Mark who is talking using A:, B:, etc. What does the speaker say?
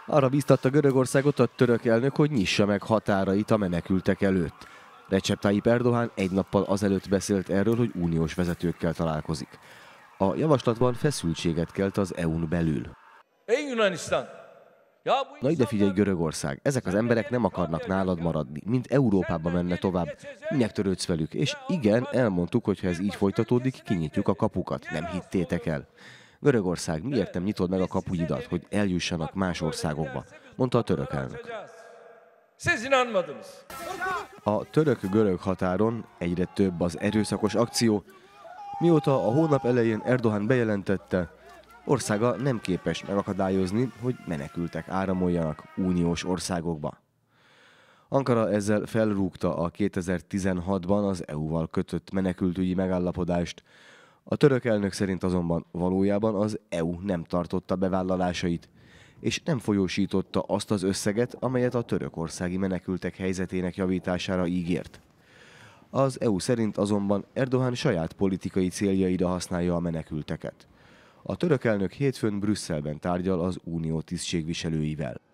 A: Arra bíztatta Görögországot a török elnök, hogy nyissa meg határait a menekültek előtt. Recep Tayyip Erdoğan egy nappal azelőtt beszélt erről, hogy uniós vezetőkkel találkozik. A javaslatban feszültséget kelt az EU-n belül. Na ide figyelj, Görögország, ezek az emberek nem akarnak nálad maradni, mint Európába menne tovább. Minek törődsz velük? És igen, elmondtuk, hogy ha ez így folytatódik, kinyitjuk a kapukat. Nem hittétek el. Görögország, miért nem nyitod meg a kapuidat, hogy eljussanak más országokba? Mondta a török elnök. A török-görög határon egyre több az erőszakos akció. Mióta a hónap elején Erdoğan bejelentette, országa nem képes megakadályozni, hogy menekültek áramoljanak uniós országokba. Ankara ezzel felrúgta a 2016-ban az EU-val kötött menekültügyi megállapodást. A török elnök szerint azonban valójában az EU nem tartotta bevállalásait, és nem folyósította azt az összeget, amelyet a törökországi menekültek helyzetének javítására ígért. Az EU szerint azonban Erdoğan saját politikai céljaira használja a menekülteket. A török elnök hétfőn Brüsszelben tárgyal az unió tisztségviselőivel.